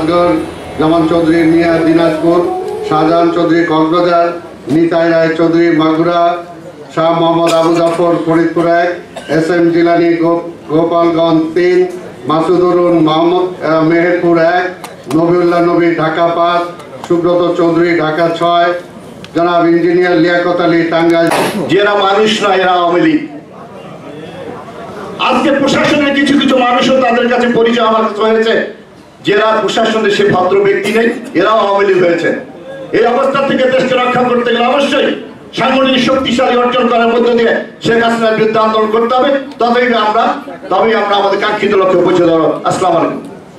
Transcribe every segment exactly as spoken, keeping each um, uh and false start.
রাজগঞ্জ, জামান চৌধুরী মিয়া দিনাজপুর, শাহজাহান চৌধুরী কক্সবাজার, নিতাই রায় চৌধুরী মাগুরা, শাহ মোহাম্মদ আবু জাফর ফরিদপুর এক, S M Jilani Gopalganj তিন, মাসুদুরুন মোহাম্মদ মেহেরপুর এক, নবিউল্লাহ নবী ঢাকা পাঁচ, সুব্রত চৌধুরী ঢাকা ছয়, জনাব ইঞ্জিনিয়ার লিয়াকত আলী টাঙ্গাইল। যারা মানুষ নয়, এরা আওয়ামী লীগ। আজকে প্রশাসনের কিছু কিছু মানুষও তাদের কাছে পরিচয় আমার কাছে হয়েছে, যারা প্রশাসনে সে ভদ্র ব্যক্তি নেই, এরাও আওয়ামী লীগ হয়েছে। এই অবস্থা থেকে দেশকে রক্ষা করতে গেলে অবশ্যই সাংগঠনিক শক্তিশালী অর্জন করার মধ্য দিয়ে শেখ হাসিনার বিরুদ্ধে আন্দোলন করতে হবে। তবেই আমরা তবেই আমরা আমাদের কাঙ্ক্ষিত লক্ষ্যে পৌঁছে দেবো। আসসালামু আলাইকুম।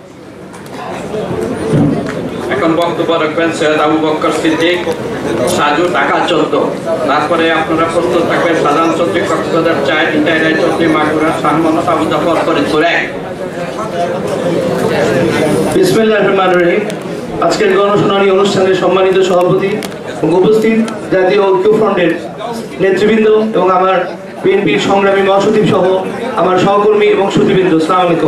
এখন বক্তব্য রাখবেন সৈয়দ আবু বকর সিদ্দিক, সাজু, ঢাকা চোদ্দ। তারপরে আপনারা প্রস্তুত থাকবেন শাহজাহান চৌধুরী কক্সবাজার চার, নিতাই রায় চৌধুরী মাগুরা, শাহ মোহাম্মদ আবু জাফর ফরিদপুর এক। বিসমিল্লাহির রহমানির রহিম। আজকের গণশুনানি অনুষ্ঠানের সম্মানিত সভাপতি, উপস্থিত জাতীয় ঐক্যফ্রন্টের নেতৃবৃন্দ এবং আমার বিএনপির সংগ্রামী মহাসচিব সহ আমার সহকর্মী এবং সচিবৃন্দ, আসসালামু আলাইকুম।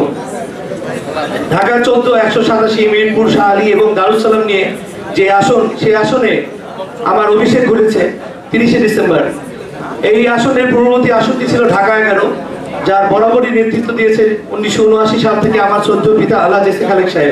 ঢাকা চৌদ্দ, একশো সাতাশি, মিরপুর, শাহ আলী এবং দারুসালাম নিয়ে যে আসন, সেই আসনে আমার অভিষেক ঘটেছে তিরিশে ডিসেম্বর। এই আসনের পূর্ববর্তী আসনটি ছিল ঢাকা এগারো, যার বরাবরই নেতৃত্ব দিয়েছে উনিশশো উনআশি সাল থেকে আমার শ্রদ্ধ পিতা আল্লাহ জেসে খালেক সাহেব।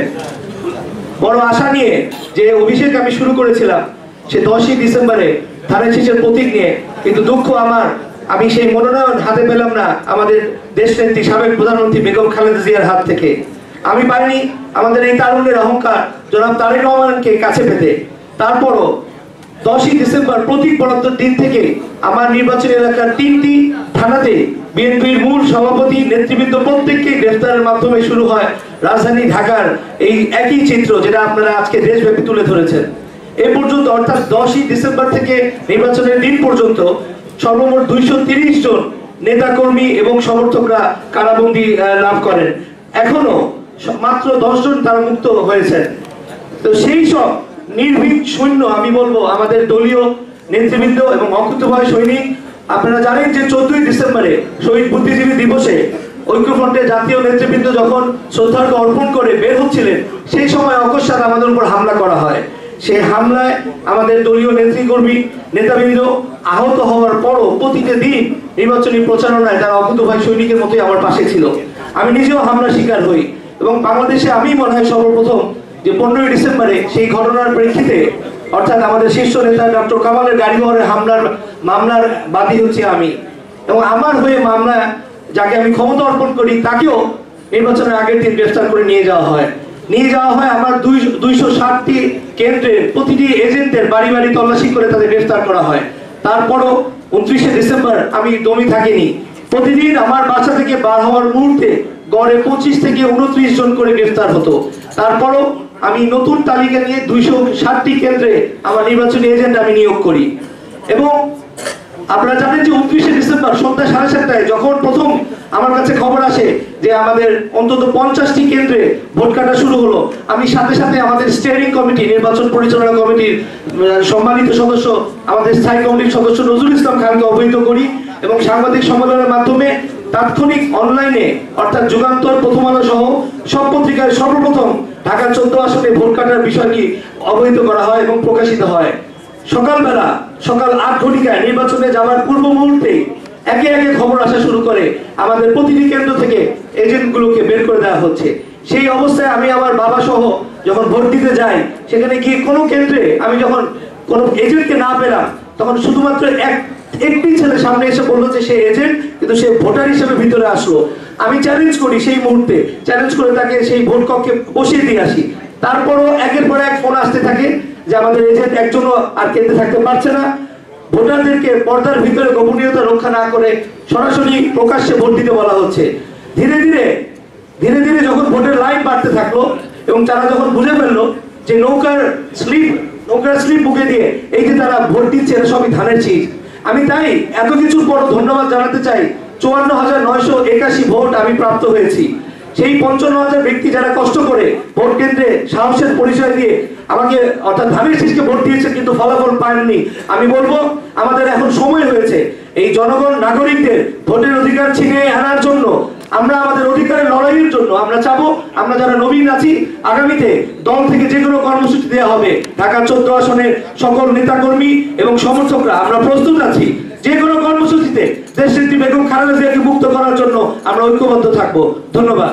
বড় আশা নিয়ে যে অভিষেক আমি শুরু করেছিলাম সে দশই ডিসেম্বরে ধানের শীষের প্রতীক নিয়ে, কিন্তু দুঃখ আমার, আমি সেই মনোনয়ন হাতে পেলাম না আমাদের দেশনেত্রী সাবেক প্রধানমন্ত্রী বেগম খালেদা জিয়ার হাত থেকে। আমি পারিনি আমাদের এই তারুণ্যের অহংকার জনাব তারেক রহমানকে কাছে পেতে। তারপরও দশই ডিসেম্বর প্রতীক বরাদ্দের দিন থেকে আমার নির্বাচনী এলাকার তিনটি থানাতে বিএনপির মূল সভাপতি নেতৃবৃন্দ প্রত্যেককে গ্রেফতারের মাধ্যমে শুরু হয় রাজধানী ঢাকার এই একই চিত্র, যেটা আপনারা আজকে দেশব্যাপী তুলে ধরেছেন। এ পর্যন্ত অর্থাৎ দশই ডিসেম্বর থেকে নির্বাচনের দিন পর্যন্ত সর্বমোট দুইশো তিরিশ জন নেতাকর্মী এবং সমর্থকরা কারাবন্দী লাভ করেন। এখনো মাত্র দশ জন তারা মুক্ত হয়েছেন। তো সেই সব নির্ভীক সৈন্য, আমি বলবো আমাদের দলীয় নেতৃবৃন্দ এবং অকুতভয় সৈনিক, আপনারা জানেন যে চোদ্দই ডিসেম্বরে শহীদ বুদ্ধিজীবী দিবসে ঐক্যফ্রন্টের জাতীয় নেতৃবৃন্দ যখন শ্রদ্ধার্ঘ অর্পণ করে বের হচ্ছিলেন, সেই সময় অকস্মাৎ আমাদের উপর হামলা করা হয়। সেই হামলায় আমাদের দলীয় নেতৃকর্মী নেতাবৃন্দ আহত হওয়ার পরও প্রতিটা দিন নির্বাচনী প্রচারণায় তারা অকুতভয় সৈনিকের মতোই আমার পাশে ছিল। আমি নিজেও হামলা শিকার হই এবং বাংলাদেশে আমি মনে হয় সর্বপ্রথম যে পনেরোই ডিসেম্বরে সেই ঘটনার প্রেক্ষিতে, অর্থাৎ আমাদের শীর্ষ নেতা ডক্টর কামালের গাড়িবহরের হামলার মামলার বাদী হচ্ছে আমি, এবং আমার হয়ে মামলা যাকে আমি ক্ষমতা অর্পণ করি তাকেও নির্বাচনের আগের দিন গ্রেফতার করে নিয়ে যাওয়া হয়। নিয়ে যাওয়া হয় আমার দুই দুইশো ষাটটি কেন্দ্রের প্রতিটি এজেন্টের বাড়ি বাড়ি তল্লাশি করে তাদের গ্রেফতার করা হয়। তারপরও উনত্রিশে ডিসেম্বর আমি দমই থাকিনি। প্রতিদিন আমার বাসা থেকে বার হওয়ার মুহূর্তে গড়ে পঁচিশ থেকে উনত্রিশ জন করে গ্রেফতার হতো। তারপরও আমি নতুন তালিকা নিয়ে দুইশো ষাটটি কেন্দ্রে আমার নির্বাচনী এজেন্ট আমি নিয়োগ করি। এবং আপনারা জানেন যে উনত্রিশে ডিসেম্বর সন্ধ্যা সাড়ে সাতটায় যখন প্রথম আমার কাছে খবর আসে যে আমাদের অন্তত পঞ্চাশটি কেন্দ্রে ভোট কাটা শুরু হলো, আমি সাথে সাথে আমাদের স্টিয়ারিং কমিটি, নির্বাচন পরিচালনা কমিটির সম্মানিত সদস্য, আমাদের স্থায়ী কমিটির সদস্য নজরুল ইসলাম খানকে অবহিত করি এবং সাংবাদিক সম্মেলনের মাধ্যমে তাৎক্ষণিক অনলাইনে অর্থাৎ যুগান্তর, প্রথম আলো সহ সব পত্রিকায় সর্বপ্রথম ঢাকা চোদ্দ আসনে ভোট কাটার বিষয়টি অবহিত করা হয় এবং প্রকাশিত হয়। সকালবেলা সকাল আট ঘটিকায় নির্বাচনে যাওয়ার পূর্ব মুহূর্তে একে একে খবর আসা শুরু করে আমাদের প্রতিটি কেন্দ্র থেকে এজেন্টগুলোকে বের করে দেওয়া হচ্ছে। সেই অবস্থায় আমি আমার বাবা সহ যখন ভোট দিতে যাই, সেখানে গিয়ে কোনো কেন্দ্রে আমি যখন কোনো এজেন্টকে না পেলাম, তখন শুধুমাত্র এক একটি ছেলে সামনে এসে বললো যে সে এজেন্ট, কিন্তু সে ভোটার হিসেবে ভিতরে আসলো। আমি চ্যালেঞ্জ করি, সেই মুহূর্তে চ্যালেঞ্জ করে তাকে সেই ভোট কক্ষে বসিয়ে দিয়ে আসি। তারপরও একের পর এক ফোন আসতে থাকে যে আমাদের এজেন্ট একজনও আর কেন্দ্রে থাকতে পারছে না। ভোটারদেরকে পর্দার ভিতরে গোপনীয়তা রক্ষা না করে সরাসরি প্রকাশ্যে ভোট দিতে বলা হচ্ছে। ধীরে ধীরে ধীরে ধীরে যখন ভোটের লাইন বাড়তে থাকলো এবং তারা যখন বুঝে ফেললো যে নৌকার স্লিপ নৌকার স্লিপ বুকে দিয়ে এই যে তারা ভোট দিচ্ছে, এটা সবই ধানের শীষ। আমি তাই এত কিছুর পর ধন্যবাদ জানাতে চাই, চুয়ান্ন হাজার নয়শো একাশি ভোট আমি প্রাপ্ত হয়েছি। সেই পঞ্চান্ন হাজার ব্যক্তি যারা কষ্ট করে ভোট কেন্দ্রে সাহসের পরিচয় দিয়ে আমাকে অর্থাৎ ধানের শীষকে ভোট দিয়েছে কিন্তু ফলাফল পায়নি, আমি বলবো আমাদের এখন সময় হয়েছে এই জনগণ নাগরিকদের ভোটের অধিকার ছিনিয়ে আনার জন্য আমরা আমাদের অধিকারের লড়াইয়ের জন্য আমরা চাবো, আমরা যারা নবীন আছি, আগামীতে দল থেকে যে কোনো কর্মসূচি দেওয়া হবে, ঢাকা চোদ্দ আসনের সকল নেতাকর্মী এবং সমর্থকরা আমরা প্রস্তুত আছি। যে কোনো কর্মসূচিতে দেশনেত্রী বেগম খালেদা জিয়াকে মুক্ত করার জন্য আমরা ঐক্যবদ্ধ থাকবো। ধন্যবাদ।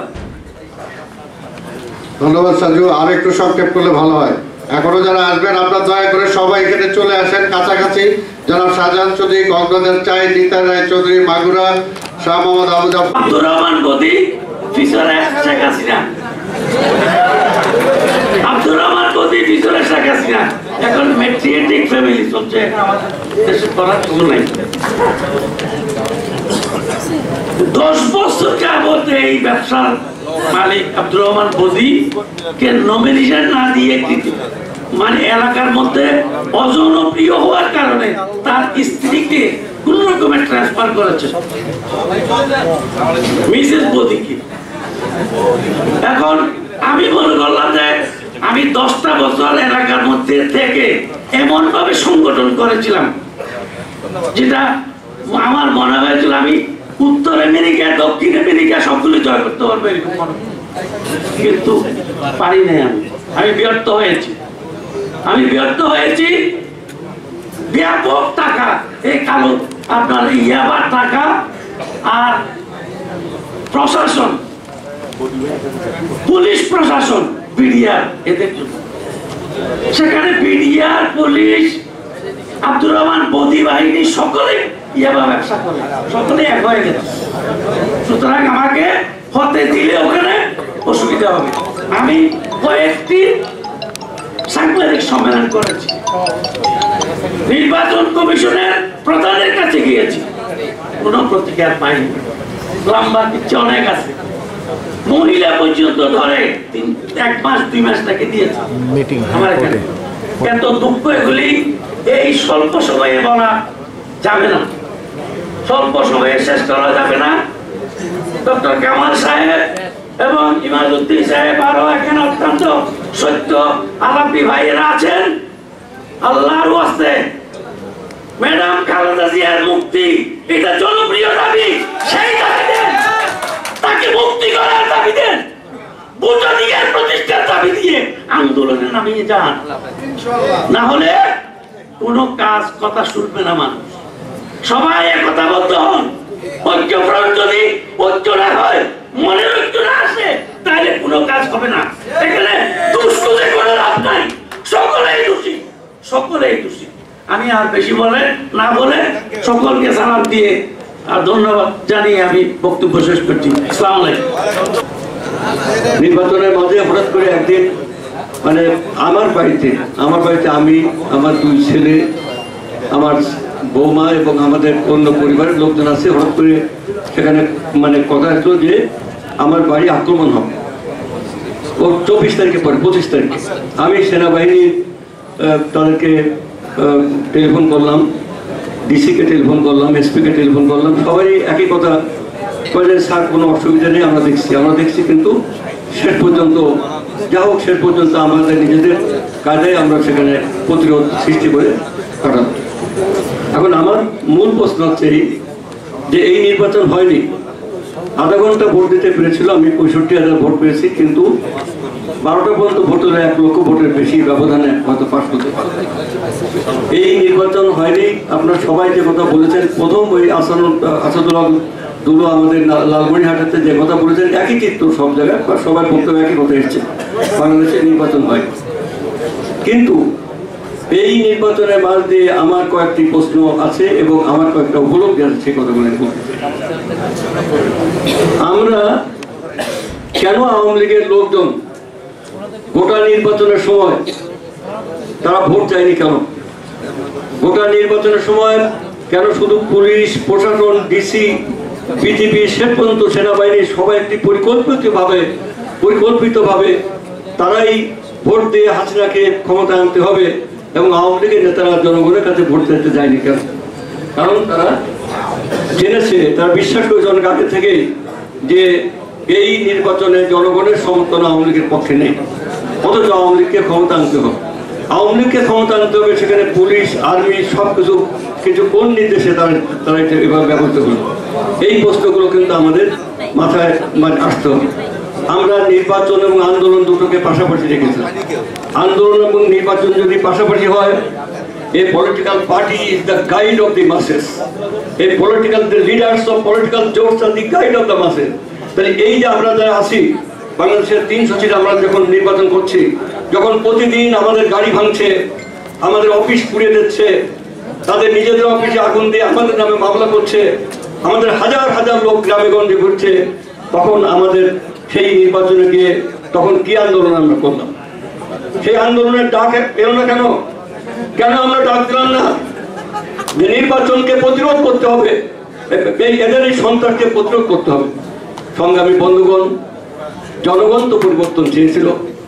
ধন্যবাদ সাজু, আর একটু সংক্ষেপ করলে ভালো হয়। এখনো যারা আসবেন আপনারা দয়া করে সবাই এখানে চলে আসেন কাছাকাছি। যারা শাহজাহান চৌধুরী, কক্সবাজার চাই, নিতাই রায় চৌধুরী, মাগুরা, শাহ মোহাম্মদ আবু জাফর, আব্দুর রহমান গদি, ফিসরে শেখ হাসিনা। আব্দুর রহমান গদি, ফিসরে শেখ হাসিনা। এখন মেট্রিয়েটিক ফ্যামিলি চলছে, আমাদের দেশে করার কিছু নাই। দশ বছর যাবত এই ব্যবসার মালিক আব্দুর রহমান বদি কে নমিনেশন না দিয়ে মানে এলাকার মধ্যে অজনপ্রিয় হওয়ার কারণে তার স্ত্রীকে কোন রকমের ট্রান্সফার করেছে মিসেস বদিকে। এখন আমি মনে করলাম যে আমি দশটা বছর এলাকার মধ্যে থেকে এমন ভাবে সংগঠন করেছিলাম যেটা আমার মনে হয়েছিল আমি উত্তর আমেরিকা, দক্ষিণ আমেরিকা সবগুলো জয় করতে পারবো এরকম মনে, কিন্তু পারি নাই। আমি আমি ব্যর্থ হয়েছি আমি ব্যর্থ হয়েছি ব্যাপক টাকা, এই কালো আপনার ইয়াবার টাকা আর প্রশাসন, পুলিশ প্রশাসন, বিডিআর, এদের জন্য সেখানে বিডিআর, পুলিশ, আব্দুর রহমান বদি বাহিনী সকলে ইয়াবা ব্যবসা করে, সকলে এক হয়ে গেছে। সুতরাং আমাকে হতে দিলে ওখানে অসুবিধা হবে। আমি কয়েকটি সাংবাদিক সম্মেলন করেছি, নির্বাচন কমিশনের প্রধানের কাছে গিয়েছি, কোন প্রতিকার পাইনি। লম্বা পিচ্ছে অনেক আছে, মহিলা পর্যন্ত ধরে এক মাস দুই মাস তাকে দিয়েছে আমার এখানে। এত দুঃখ এগুলি এই স্বল্প সময়ে বলা যাবে না, স্বল্প সময়ে শেষ করা যাবে না। ডক্টর কামাল সাহেব এবং ইমাদুদ্দিন সাহেব আরো এখানে অত্যন্ত সত্য আলাপি ভাইয়েরা আছেন। আল্লাহর ওয়াস্তে ম্যাডাম খালেদা জিয়ার মুক্তি এটা জনপ্রিয় দাবি, সেই দাবি দেন, তাকে মুক্তি করার দাবি দেন, ভোটাধিকার প্রতিষ্ঠার দাবি দিয়ে আন্দোলনে নামিয়ে যান। না হলে কোনো কাজ কথা শুনবে না মানুষ। সবাই একতাবদ্ধ হন। ঐক্যফ্রন্ট যদি ঐক্য না হয়, মনের ঐক্য না আসে, তাহলে কোনো কাজ হবে না। এখানে দুষ্ট যে কোনো লাভ নাই, সকলেই দোষী, সকলেই দোষী। আমি আর বেশি বলে না বলে সকলকে সালাম দিয়ে আর ধন্যবাদ জানিয়ে আমি বক্তব্য শেষ করছি। আসসালামু আলাইকুম। নির্বাচনের মাঝে হঠাৎ করে একদিন মানে আমার বাড়িতে আমার বাড়িতে আমি, আমার দুই ছেলে, আমার বৌমা এবং আমাদের অন্য পরিবারের লোকজন আছে, হঠাৎ করে সেখানে মানে কথা আসলো যে আমার বাড়ি আক্রমণ হবে ও চব্বিশ তারিখে পরে, পঁচিশ তারিখে। আমি সেনাবাহিনী তাদেরকে টেলিফোন করলাম, ডিসিকে টেলিফোন করলাম, এসপিকে টেলিফোন করলাম, সবাই একই কথা বলে, স্যার কোনো অসুবিধা নেই, আমরা দেখছি আমরা দেখছি কিন্তু শেষ পর্যন্ত যা হোক শেষ পর্যন্ত আমাদের নিজেদের কাজে আমরা সেখানে প্রতিরোধ সৃষ্টি করে কাটাব। এখন আমার মূল প্রশ্ন হচ্ছে এই যে এই নির্বাচন হয়নি, আধা ঘন্টা ভোট দিতে পেরেছিল, আমি পঁয়ষট্টি হাজার ভোট পেয়েছি, কিন্তু বারোটা পর্যন্ত ভোট হলে এক লক্ষ ভোটের বেশি ব্যবধানে হয়তো পাস করতে পারে। এই নির্বাচন হয়নি। আপনারা সবাই যে কথা বলেছেন, প্রথম ওই আসানুল আসাদুল্লাহ দুলো আমাদের লালমনিরহাটে যে কথা বলেছেন, একই চিত্র সব জায়গায় বা সবাই বক্তব্য একই কথা এসছে, বাংলাদেশে নির্বাচন হয়। কিন্তু এই নির্বাচনের মাঝ দিয়ে আমার কয়েকটি প্রশ্ন আছে এবং আমার কয়েকটা উপলব্ধি আছে, সেই কথাগুলো বলতে চাই। আমরা কেন আওয়ামী লীগের লোকজন গোটা নির্বাচনের সময় তারা ভোট চায়নি? কেন গোটা নির্বাচনের সময় কেন শুধু পুলিশ প্রশাসন, ডিসি, বিজেপি, শেষ পর্যন্ত সেনাবাহিনী সবাই একটি পরিকল্পিতভাবে পরিকল্পিতভাবে তারাই ভোট দিয়ে হাসিনাকে ক্ষমতা আনতে হবে এবং আওয়ামী লীগের নেতারা জনগণের কাছে ভোট চাইতে যায়নি? কেন? কারণ তারা জেনেছে, তারা বিশ্বাস করেছে অনেক আগে থেকে যে এই নির্বাচনে জনগণের সমর্থন আওয়ামী লীগের পক্ষে নেই, অথচ আওয়ামী লীগকে ক্ষমতা আনতে হবে। আওয়ামী লীগকে ক্ষমতা আনতে হবে, সেখানে পুলিশ, আর্মি সবকিছু কিছু কোন নির্দেশে তারা তারা এভাবে ব্যবহৃত হলো। এই প্রশ্নগুলো কিন্তু আমাদের মাথায় মানে আসতে হবে। আমরা নির্বাচন এবং আন্দোলন দুটোকে পাশাপাশি রেখেছি। আন্দোলন এবং নির্বাচন যদি পাশাপাশি হয়, a political party is the guide of the masses. A political, the leaders of political jobs are the guide of the masses. তাহলে এই যে আমরা যারা আছি বাংলাদেশের তিনশো সিট আমরা যখন নির্বাচন করছি, যখন প্রতিদিন আমাদের গাড়ি ভাঙছে, আমাদের অফিস পুড়িয়ে দিচ্ছে, তাদের নিজেদের অফিসে আগুন দিয়ে আমাদের নামে মামলা করছে, আমাদের হাজার হাজার লোক গ্রামে গঞ্জে ঘুরছে, তখন আমাদের সেই নির্বাচনে গিয়ে তখন কি আন্দোলন আমরা করলাম? সেই আন্দোলনের ডাক এলো না কেন? কেন আমরা ডাক দিলাম না যে নির্বাচনকে প্রতিরোধ করতে হবে, এই এদের এই সন্ত্রাসকে প্রতিরোধ করতে হবে? সংগ্রামী বন্ধুগণ, জনগণ তো পরিবর্তন চেয়েছিল,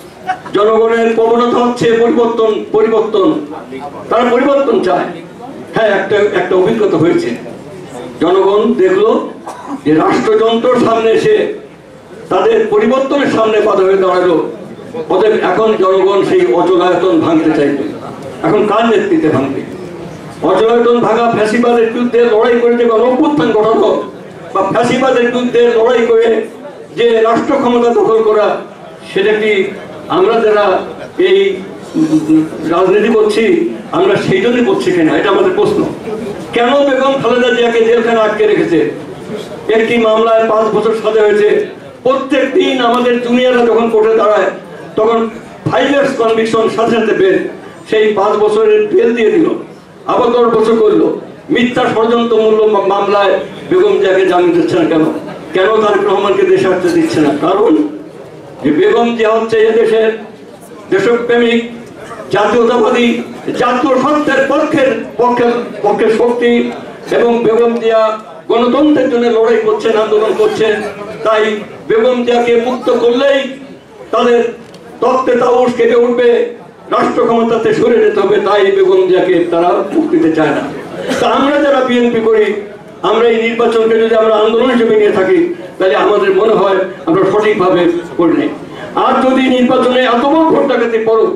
জনগণের প্রবণতা হচ্ছে পরিবর্তন পরিবর্তন তারা পরিবর্তন চায়। হ্যাঁ, একটা একটা অভিজ্ঞতা হয়েছে, জনগণ দেখলো যে রাষ্ট্রযন্ত্রের সামনে এসে তাদের পরিবর্তনের সামনে বাধা হয়ে দাঁড়ালো। অতএব এখন জনগণ সেই অচলায়তন ভাঙতে চাইবে। এখন কার নেতৃত্বে ভাঙবে? অচলায়তন ভাঙা ফ্যাসিবাদের বিরুদ্ধে লড়াই করে যে গণঅভ্যুত্থান ঘটানো বা ফ্যাসিবাদের বিরুদ্ধে লড়াই করে যে রাষ্ট্র ক্ষমতা দখল করা, সেটা কি আমরা যারা এই রাজনীতি করছি আমরা সেই জন্যই করছি কিনা, এটা আমাদের প্রশ্ন। কেন বেগম খালেদা জিয়াকে জেলখানে আটকে রেখেছে? একটি মামলায় পাঁচ বছর সাজা হয়েছে। প্রত্যেক দিন আমাদের জুনিয়ররা যখন কোর্টে দাঁড়ায় তখন ফাইভ ইয়ার্স কনভিকশন সাথে সাথে বেল, সেই পাঁচ বছরের বেল দিয়ে দিল, আবার দশ বছর করলো। মিথ্যা ষড়যন্ত্রমূলক মামলায় বেগম জিয়াকে জামিন দিচ্ছে না কেন? কেন তারেক রহমানকে দেশে আসতে দিচ্ছে না? কারণ যে বেগম জিয়া হচ্ছে এদেশের দেশপ্রেমিক, জাতীয়তাবাদী, জাতীয় স্বার্থের পক্ষের পক্ষের পক্ষের শক্তি, এবং বেগম জিয়া গণতন্ত্রের জন্য লড়াই করছেন, আন্দোলন করছেন। তাই বেগম জিয়াকে মুক্ত করলেই তাদের তত্ত্বে তাউস কেটে উঠবে, রাষ্ট্র ক্ষমতাতে সরে যেতে হবে। তাই বেগম জিয়াকে তারা মুক্তিতে চায় না। তা আমরা যারা বিএনপি করি, আমরা এই নির্বাচনকে যদি আমরা আন্দোলন হিসেবে নিয়ে থাকি, তাহলে আমাদের মনে হয় আমরা সঠিকভাবে করি নাই। আর যদি নির্বাচনে এত বড় ভোট ডাকাতি পড়ো,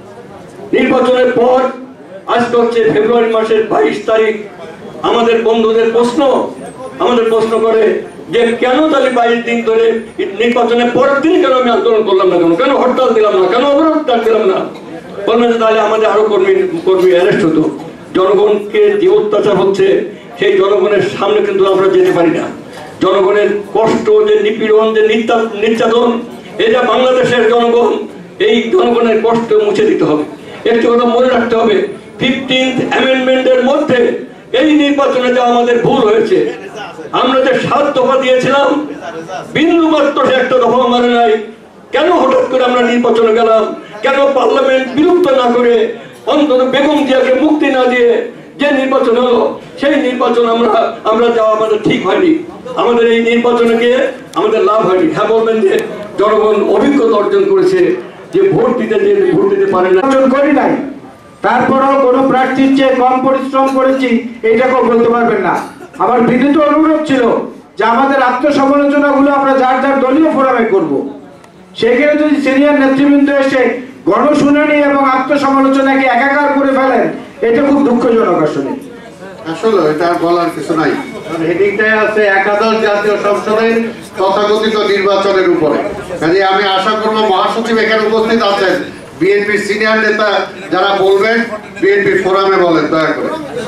নির্বাচনের পর আজকে হচ্ছে ফেব্রুয়ারি মাসের বাইশ তারিখ, আমাদের বন্ধুদের প্রশ্ন আমাদের প্রশ্ন করে যে কেন তাহলে বাইশ দিন ধরে নির্বাচনের পরের দিন কেন আমি আন্দোলন করলাম না, কেন কেন হরতাল দিলাম না, কেন অবরোধ দিলাম না? বলবেন তাহলে আমাদের আরো কর্মী কর্মী অ্যারেস্ট হতো। জনগণকে যে অত্যাচার হচ্ছে সেই জনগণের সামনে কিন্তু আমরা যেতে পারি না। জনগণের কষ্ট, যে নিপীড়ন, যে নির্যাতন, এটা বাংলাদেশের জনগণ, এই জনগণের কষ্ট মুছে দিতে হবে। একটি কথা মনে রাখতে হবে, ফিফটিন্থ অ্যামেন্ডমেন্টের মধ্যে এই নির্বাচনে যা আমাদের ভুল হয়েছে, আমরা যে সাত দফা দিয়েছিলাম বিন্দু মাত্র সে একটা দফা মানে নাই। কেন হঠাৎ করে আমরা নির্বাচনে গেলাম? কেন পার্লামেন্ট বিলুপ্ত না করে অন্তত বেগম জিয়াকে মুক্তি না দিয়ে যে নির্বাচন হলো, সেই নির্বাচন আমরা আমরা যাওয়া আমাদের ঠিক হয়নি। আমাদের এই নির্বাচনে গিয়ে আমাদের লাভ হয়নি। হ্যাঁ, বলবেন যে জনগণ অভিজ্ঞতা অর্জন করেছে, যে ভোট দিতে যে ভোট দিতে পারে না, অর্জন করি নাই, তারপরেও কোনো প্রার্থীর চেয়ে কম পরিশ্রম করেছি এইটাকেও বলতে পারবেন না। আমার বিনীত অনুরোধ ছিল যে আমাদের আত্মসমালোচনাগুলো আমরা যার যার দলীয় ফোরামে করব। সেখানে যদি সিনিয়র নেতৃবৃন্দ এসে গণশুনানি এবং আত্মসমালোচনাকে একাকার করে ফেলেন, এটা খুব দুঃখজনক। আসলে আসলে এটা বলার কিছু নাই। হেডিংটাই আছে একাদশ জাতীয় সংসদের তথাকথিত নির্বাচনের উপরে। কাজে আমি আশা করব মহাসচিব এখানে উপস্থিত আছেন, বিএনপির সিনিয়র নেতা যারা বলবেন বিএনপি ফোরামে বলেন দয়া করে।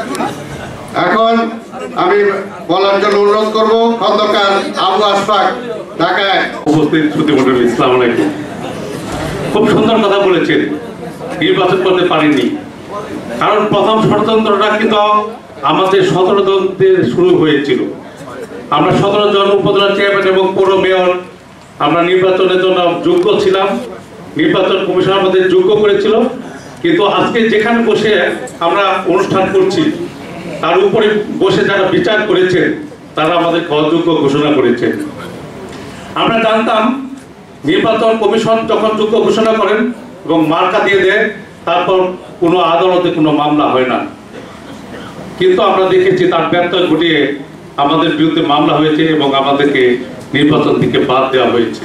এখন আমি বলার জন্য অনুরোধ করব খন্দকার আবু আশফাক, ঢাকায় উপস্থিত সুধীমণ্ডলী, আসসালামু আলাইকুম। খুব সুন্দর কথা বলেছেন, নির্বাচন করতে পারেননি কারণ প্রথম ষড়যন্ত্রটা কিন্তু আমাদের সতেরো জন শুরু হয়েছিল। আমরা সতেরো জন উপজেলা চেয়ারম্যান এবং পৌর মেয়র আমরা নির্বাচনের জন্য যোগ্য ছিলাম, নির্বাচন কমিশন আমাদের যোগ্য করেছিল। কিন্তু আজকে যেখানে বসে আমরা অনুষ্ঠান করছি তার উপরে বসে যারা বিচার করেছেন তারা আমাদেরকে অযোগ্য ঘোষণা করেছেন। আমরা জানতাম নির্বাচন কমিশন যখন যোগ্য ঘোষণা করেন এবং মার্কা দিয়ে দেয়, তারপর কোনো আদালতে কোনো মামলা হয় না। কিন্তু আমরা দেখেছি তার ব্যত্যয় ঘটিয়ে আমাদের বিরুদ্ধে মামলা হয়েছে এবং আমাদেরকে নির্বাচন থেকে বাদ দেওয়া হয়েছে।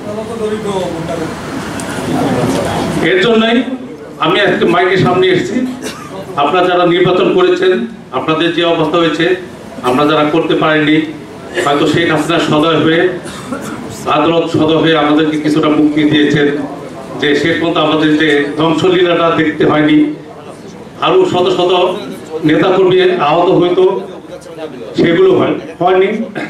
এর জন্যই আমি আজকে মাইকের সামনে এসেছি। আপনারা যারা নির্বাচন করেছেন, আপনাদের যে অবস্থা হয়েছে, আমরা যারা করতে পারিনি হয়তো শেখ হাসিনা সদয় হয়ে আদালত সদয় হয়ে আমাদেরকে কিছুটা মুক্তি দিয়েছেন, যে শেষ পর্যন্ত আমাদের যে ধ্বংসলীলাটা দেখতে হয়নি। আরো শত শত নেতাকর্মী আহত হইতো, সেগুলো হয়নি।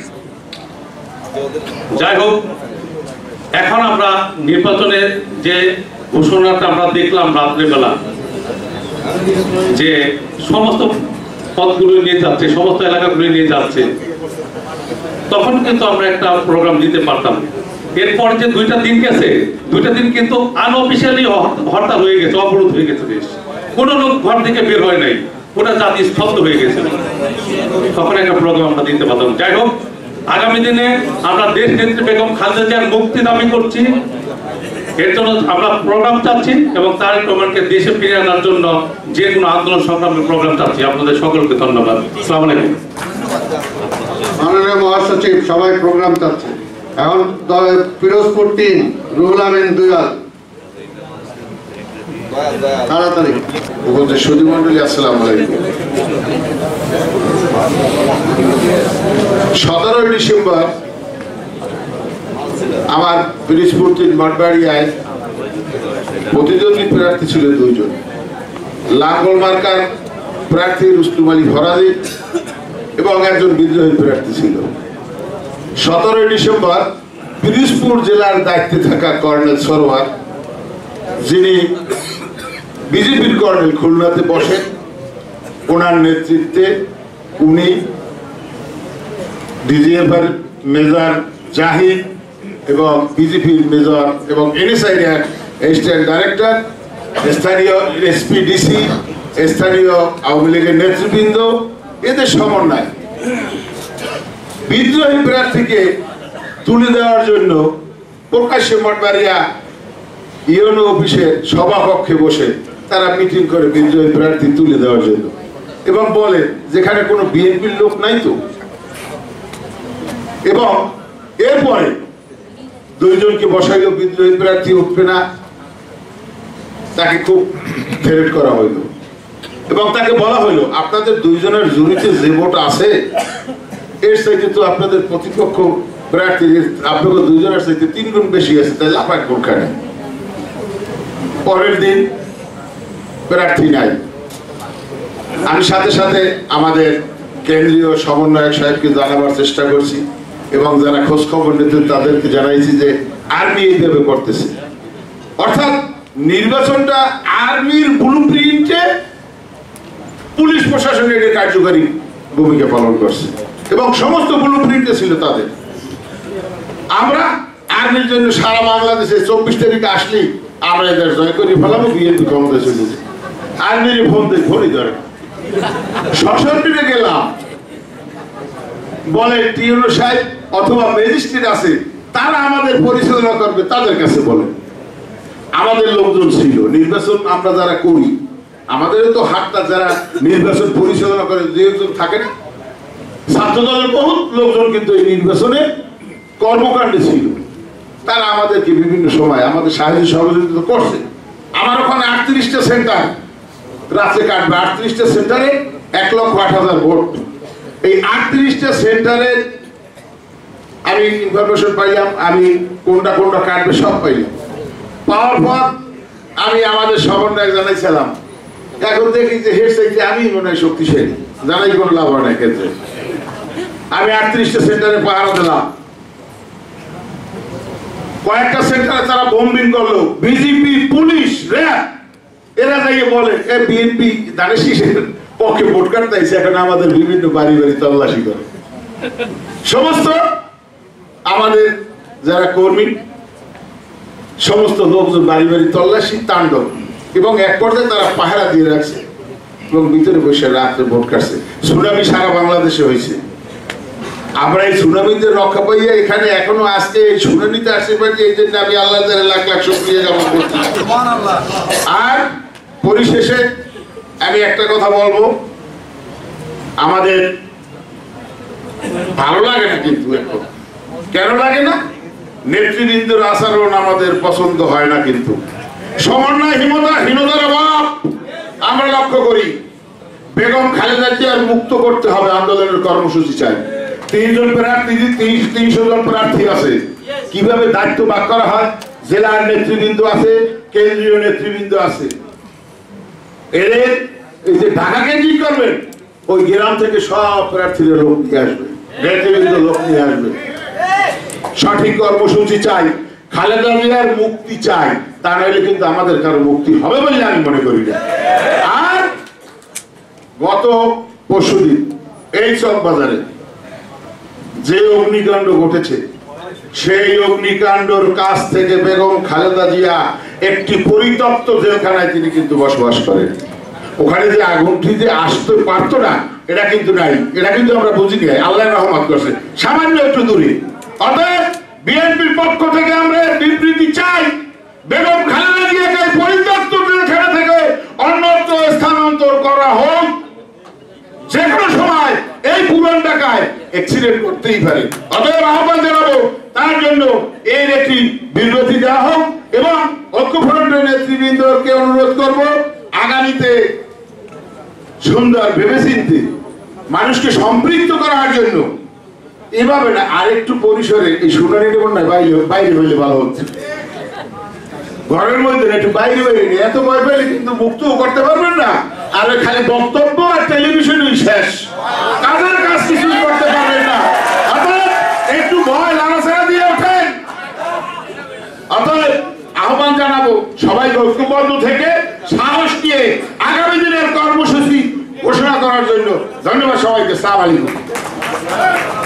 যাই হোক, এখন আমরা নির্বাচনের যে ঘোষণাটা আমরা দেখলাম রাত্রেবেলা, যে সমস্ত পদগুলো নিয়ে যাচ্ছে, সমস্ত এলাকাগুলো নিয়ে যাচ্ছে, তখন কিন্তু আমরা একটা প্রোগ্রাম দিতে পারতাম। এরপর যে দুইটা দিন গেছে, দুইটা দিন কিন্তু আনঅফিসিয়ালি হরতাল হয়ে গেছে, অবরোধ হয়ে গেছে দেশ। কোনো লোক ঘর থেকে বের হয় নাই, ওটা জাতি স্তব্ধ হয়ে গেছে। তখন একটা প্রোগ্রাম আমরা দিতে পারতাম। যাই হোক, আগামী দিনে আমরা দেশ নেত্রী বেগম খালেদা জিয়ার মুক্তি দাবি করছি, এর জন্য আমরা প্রোগ্রাম চাচ্ছি এবং তারেক রহমানকে দেশে ফিরে আনার জন্য যে কোনো আন্দোলন সংগ্রামের প্রোগ্রাম চাচ্ছি। আপনাদের সকলকে ধন্যবাদ। আসসালামু আলাইকুম। মাননীয় মহাসচিব, সবাই প্রোগ্রাম চাচ্ছে। এখন পিরোজপুর তিন, রুহুল আমিন দুয়াল, তাড়াতাড়ি। উপস্থিত সুধী মন্ডলী, আসসালামু আলাইকুম। সতেরোই ডিসেম্বর আমার পিরোজপুর তিন মঠবাড়িয়ায় প্রতিদ্বন্দ্বী প্রার্থী ছিল দুইজন। লাঙ্গল মার্কার প্রার্থী রুস্তুম আলী ফরাজি এবং একজন বিদ্রোহী প্রার্থী ছিল। সতেরোই ডিসেম্বর পিরোজপুর জেলার দায়িত্বে থাকা কর্নেল সরোয়ার, যিনি বিজেপির কর্নেল, খুলনাতে বসেন। ওনার নেতৃত্বে উনি, ডিজিএফের মেজর জাহিদ এবং বিজেপির মেজর এবং এনএসআইয়ের অ্যাসিস্ট্যান্ট ডাইরেক্টর, স্থানীয় এসপি ডিসি, স্থানীয় আওয়ামী লীগের নেতৃবৃন্দ, এদের সমন্বয় বিদ্রোহী প্রার্থীকে তুলে দেওয়ার জন্য প্রকাশ্যে মঠবাড়িয়া ইউনো অফিসের সভাকক্ষে বসে তারা মিটিং করে বিদ্রোহী প্রার্থী তুলে দেওয়ার জন্য, এবং বলে যেখানে কোনো বিএনপির লোক নাই তো। এবং এরপরে দুইজনকে বসাইল, বিদ্রোহী প্রার্থী উঠবে না, তাকে খুব থ্রেট করা হইল এবং তাকে বলা হইলো আপনাদের দুইজনের জুরিতে যে ভোট আছে এর চাইতে তো আপনাদের প্রতিপক্ষ প্রার্থী আপনাদের দুইজনের চাইতে তিন গুণ বেশি আছে, তাই লাফায় কোনখানে। পরের দিন প্রার্থী নাই। আমি সাথে সাথে আমাদের কেন্দ্রীয় সমন্বয়ক সাহেবকে জানাবার চেষ্টা করছি এবং যারা খোঁজ খবর নিতে তাদেরকে জানাইছি যে আর্মি এইভাবে করতেছে, অর্থাৎ নির্বাচনটা আর্মির ব্লুপ্রিন্টে পুলিশ প্রশাসন এটা কার্যকরী ভূমিকা পালন করছে এবং সমস্ত ব্লুপ্রিন্টে ছিল তাদের। আমরা আর্মির জন্য সারা বাংলাদেশে চব্বিশ তারিখে আসলেই আমরা এদের জয় করি ফেলাবো, বিএনপি ক্ষমতায় চলে যায়। আর্মির ফোন দিয়ে ঘড়ি ধরে সশরীরে গেলাম, বলে টিউনো সাহেব অথবা ম্যাজিস্ট্রেট আছে, তারা আমাদের পরিচালনা করবে, তাদের কাছে বলে। আমাদের লোকজন ছিল, নির্বাচন আমরা যারা করি আমাদের তো হাতটা যারা নির্বাচন পরিচালনা করে যে একজন থাকেন, ছাত্র দলের বহুত লোকজন কিন্তু এই নির্বাচনে কর্মকাণ্ডে ছিল। তারা আমাদেরকে বিভিন্ন সময় আমাদের সাহায্য সহযোগিতা করছে। আমার ওখানে আটত্রিশটা সেন্টার রাতে কাটবে, আটত্রিশটা সেন্টারে এক লক্ষ আট হাজার ভোট। এই আটত্রিশটা সেন্টারে আমি ইনফরমেশন পাইলাম, আমি কোনটা কোনটা কাটবে সব পাইলাম। পাওয়ার পর আমি আমাদের সমন্বয় জানাইছিলাম, এখন দেখি যে হেড সাইডে আমি মনে হয় শক্তিশালী, জানাই কোনো লাভ হয় না ক্ষেত্রে। আমি আটত্রিশটা সেন্টারে পাহারা দিলাম, কয়েকটা সেন্টারে তারা বোম্বিং করলো, বিজেপি পুলিশ র্যাব এরা যাইয়ে বলে এ বিএনপি দানেশিসের পক্ষে ভোট কাটতে আইছে, এখন আমাদের বিভিন্ন বাড়ি বাড়ি তল্লাশি করে। সমস্ত আমাদের যারা কর্মী সমস্ত লোকজন বাড়ি বাড়ি তল্লাশি তাণ্ডব এবং এক পর্যায়ে তারা পাহারা দিয়ে রাখছে এবং ভিতরে বসে রাত্রে ভোট কাটছে। সুনামি সারা বাংলাদেশে হয়েছে। আমরা এই সুনামিতে রক্ষা পাইয়া এখানে এখনো আজকে এই সুনামিতে আসতে পারছি, এই জন্য আমি আল্লাহ লাখ লাখ শুকরিয়া জ্ঞাপন করছি। আর পরিশেষে আমি একটা কথা বলবো, আমাদের ভালো লাগে না কিন্তু এখন, কেন লাগে না? নেতৃবৃন্দের আচরণ আমাদের পছন্দ হয় না, কিন্তু সমন্বয় হীনতা হীনতার অভাব আমরা লক্ষ্য করি। বেগম খালেদা জিয়ার মুক্ত করতে হবে আন্দোলনের কর্মসূচি চাই। তিনজন প্রার্থী তিনশো জন প্রার্থী আছে, কিভাবে দায়িত্ব ভাগ করা হয়, জেলার নেতৃবৃন্দ আছে, কেন্দ্রীয় নেতৃবৃন্দ আছে, এদের এই যে ঢাকা কেন্দ্রিক করবেন, ওই গ্রাম থেকে সব প্রার্থীরা লোক নিয়ে আসবে, নেতৃবৃন্দ লোক নিয়ে আসবে। সঠিক কর্মসূচি চাই, খালেদা জিয়ার মুক্তি চাই, তা নাহলে কিন্তু আমাদের কারো মুক্তি হবে বলে আমি মনে করি না। আর গত পরশুদিন এই চকবাজারে যে অগ্নিকাণ্ড ঘটেছে, সেই অগ্নিকাণ্ডর কাছ থেকে বেগম খালেদা জিয়া একটি পরিত্যক্ত জেলখানায় তিনি কিন্তু বসবাস করেন। ওখানে যে আগুনটি যে আসতে পারতো না, এটা কিন্তু নাই, এটা কিন্তু আমরা বুঝি নাই, আল্লাহ রহমত করছে, সামান্য একটু দূরে। অতএব বিএনপির পক্ষ থেকে আমরা বিবৃতি চাই, বেগম খালেদা জিয়াকে পরিত্যক্ত জেলখানা থেকে অন্যত্র স্থানান্তর করা হোক। যে কোনো সময় এই পুরান ঢাকায় অ্যাক্সিডেন্ট করতেই পারে। অতএব আহ্বান জানাবো তার জন্য এর একটি বিবৃতি দেওয়া হোক এবং ঐক্যফ্রন্টের নেতৃবৃন্দকে অনুরোধ করব আগামীতে সুন্দর ভেবেচিন্তে মানুষকে সম্পৃক্ত করার জন্য এভাবে না আরেকটু পরিসরে এই শুনানি দেবেন না, বাইরে বাইরে হইলে ভালো হচ্ছে, ঘরের মধ্যে একটু বাইরে বাইরে এত ভয় পেলে কিন্তু মুক্তও করতে পারবেন না। আর খালি বক্তব্য আর টেলিভিশনই শেষ, কাজের কাজ কিছুই করতে পারবেন না। অতএব একটু ভয় লাড়াছাড়া দিয়ে ওঠেন। অতএব আহ্বান জানাবো সবাই ঐক্যবদ্ধ থেকে সাহস নিয়ে আগামী দিনের কর্মসূচি ঘোষণা করার জন্য। ধন্যবাদ সবাইকে। আসসালামু আলাইকুম।